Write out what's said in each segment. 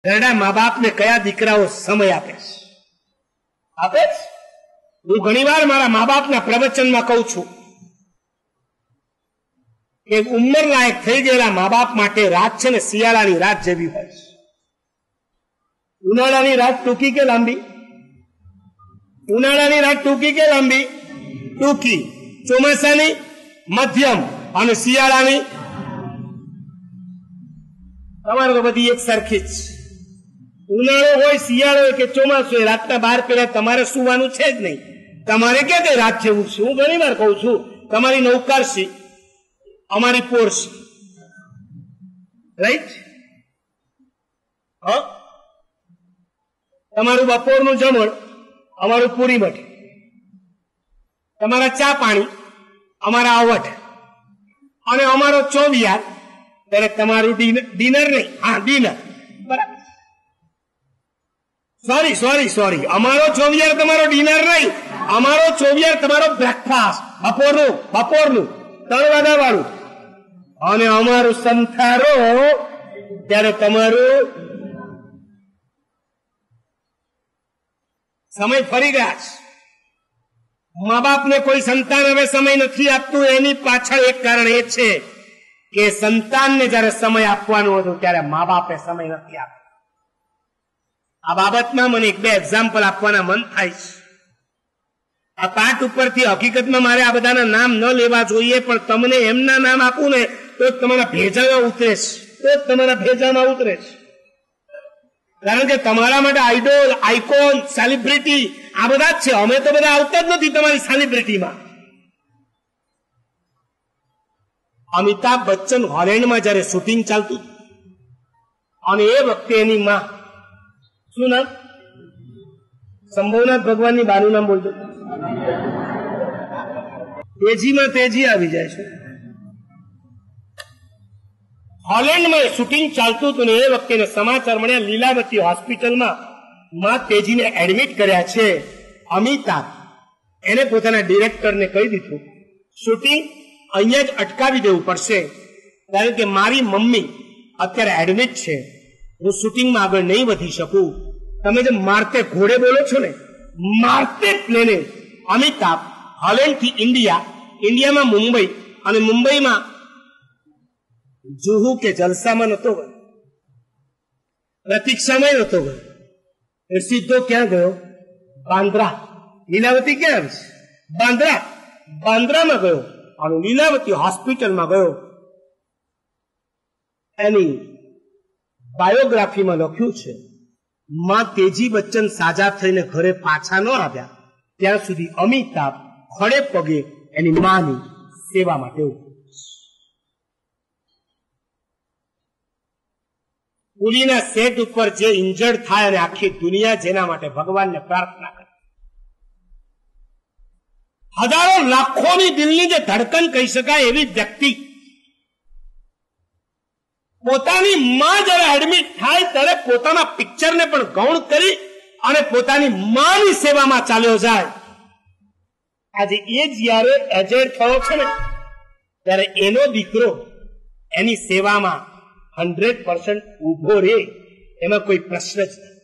ઘરડા મા બાપ ને કયા દીકરાઓ સમય આપે છે? આપે છે? હું ઘણી વાર મારા મા બાપના પ્રવચનમાં કહું છું કે ઉંમર લાયક થઈ ગયેલા મા બાપ માટે રાત છે ને શિયાળાની રાત જેવી હોય છે. ઉનાળાની રાત ટૂંકી કે લાંબી? ઉનાળાની રાત ટૂંકી કે લાંબી? ટૂંકી. ચોમાસાની મધ્યમ અને શિયાળાની તમારે તો બધી એક સરખી જ. ઉનાળો હોય, શિયાળો હોય કે ચોમાસું હોય, રાતના 12 પહેલા તમારે સુવાનું છે જ નહીં. તમારે ક્યાં કઈ રાત જેવું છે? હું ઘણી વાર કહું છું, તમારી નૌકારસી અમારી પોરસી, રાઈટ? હા, તમારું બપોરનું જમણ અમારું પૂરી મઠ, તમારા ચા પાણી અમારા આવટ, અને અમારો ચોવિયાર ત્યારે તમારું ડિનર નહીં. હા, ડિનર બરાબર. સોરી અમારો ચોવિયાર તમારો ડિનર નહીં, અમારો ચોવિયાર તમારો બ્રેકફાસ્ટ, બપોરનું 3 વાગ્યા વાળું, અને અમારું સંથારો ત્યારે તમારું સમય ફરી ગયા છે. મા બાપને કોઈ સંતાન હવે સમય નથી આપતું. એની પાછળ એક કારણ એ છે કે સંતાનને જયારે સમય આપવાનો હતો ત્યારે મા બાપે સમય નથી આપ્યો. આ બાબતમાં મને 1-2 એક્ઝામ્પલ આપવાના મન થાય છે. આ પાઠ ઉપરથી હકીકતમાં મારે આ બધાના નામ ન લેવા જોઈએ, પણ તમને એમના નામ આપું ને તો તમારા ભેજામાં ઉતરે છે. કારણ કે તમારા માટે આઈડોલ, આઇકોન, સેલિબ્રિટી આ બધા જ છે. અમે તો બધા આવતા જ નથી તમારી સેલિબ્રિટીમાં. અમિતાભ બચ્ચન હોલેન્ડમાં જયારે શૂટિંગ ચાલતું અને એ વખતે એની માં, શું નામ? શંભુનાથ ભગવાનની બાનું નામ બોલતો. તેજીમાં તેજી આવી જાય છે. હોલેન્ડમાં શૂટિંગ ચાલતું હતું ને એ વખતે સમાચાર મળ્યા લીલાવતી હોસ્પિટલમાં માં તેજીને એડમિટ કર્યા છે. અમિતાભ એને પોતાના ડિરેક્ટરને કહી દીધું શૂટિંગ અહીંયા જ અટકાવી દેવું પડશે, કારણ કે મારી મમ્મી અત્યારે એડમિટ છે, હું શૂટિંગમાં આગળ નહીં વધી શકું. તમે જે મારતે ઘોડે બોલો છો ને, મારતે પ્લેને અમિતાભ હોલેન્ડ થી ઇન્ડિયામાં મુંબઈ, અને મુંબઈમાં જુહુ કે જલસામાં નતો ગયો, પ્રતીક્ષામાં નતો ગયો, એ સીધો ક્યાં ગયો? બાંદ્રા. લીલાવતી ક્યાં આવી છે? બાંદ્રામાં ગયો અને લીલાવતી હોસ્પિટલમાં ગયો. એની બાયોગ્રાફીમાં લખ્યું છે માં તેજી બચ્ચન સાજા થઈને ઘરે પાછા ન આવ્યા ત્યાં સુધી અમિતાભ ખડે પગે એની માની સેવા માટે પુલીના સેટ ઉપર જે ઇન્જર્ડ થાય અને આખી દુનિયા જેના માટે ભગવાનને પ્રાર્થના કરે, હજારો લાખોની દિલની જે ધડકન કહી શકાય એવી વ્યક્તિ પોતાની માં જયારે એડમિટ થાય ત્યારે પોતાના પિક્ચરને પણ ગૌણ કરી અને પોતાની માની સેવામાં ચાલ્યો જાય. આજે એ જયારે એજેડ થયો છે ને ત્યારે એનો દીકરો એની સેવામાં 100% ઉભો રહે, એમાં કોઈ પ્રશ્ન જ નથી.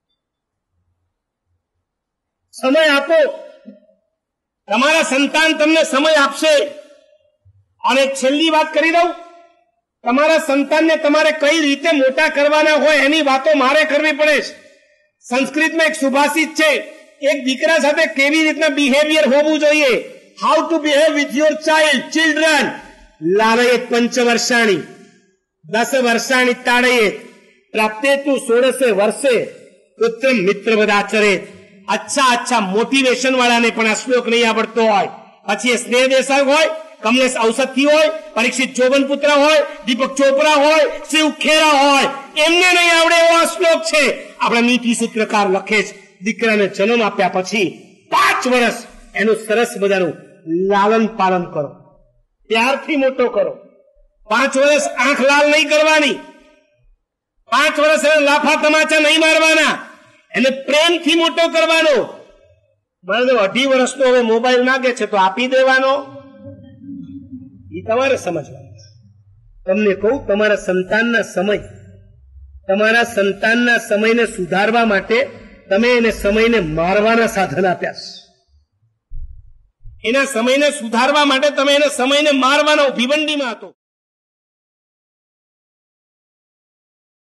સમય આપો, તમારા સંતાન તમને સમય આપશે. અને છેલ્લી વાત કરી દઉં, તમારા સંતાનને તમારે કઈ રીતે મોટા કરવાના હોય એની વાતો મારે કરવી પડે છે. સંસ્કૃતમાં એક સુભાષિત છે, એક દીકરા સાથે કેવી રીતના બિહેવિયર હોવું જોઈએ. How to behave with your children. લાલયેત 5 વર્ષાણી 10 વર્ષાણી તાડયેત પ્રાપ્તેતુ 16 વર્ષે પુત્રમ મિત્રવદાચરેત. અચ્છા મોટિવેશન વાળાને પણ આ શ્લોક નહીં આવડતો હોય, પછી એ સ્નેહ દેસાઈ હોય, કમલેશ ઔષધી હોય, પરીક્ષિત ચોબનપુત્ર હોય, દીપક ચોપરા હોય, શિવ ખેરા હોય, એમને નહીં આવડે એવો આ શ્લોક છે. આપણા નીતિ સૂત્રકાર લખે છે દીકરાને જન્મ આપ્યા પછી 5 વર્ષ એનું સરસ મજાનું લાલન પાલન કરો, ત્યારથી મોટો કરો. 5 વર્ષ આંખ લાલ નહીં કરવાની, 5 વર્ષ એને લાફા તમાચા નહીં મારવાના, એને પ્રેમથી મોટો કરવાનો. મને 2.5 વર્ષનો હવે મોબાઈલ માંગે છે તો આપી દેવાનો, એ તમારે સમજવાનું. તમને કહું, તમારા સંતાનના સમય તમારા સંતાનના સમયને સુધારવા માટે તમે એને સમયને મારવાના સાધન આપ્યા છે. એના સમયને સુધારવા માટે તમે એને સમયને મારવાના ભીવંડીમાં હતો.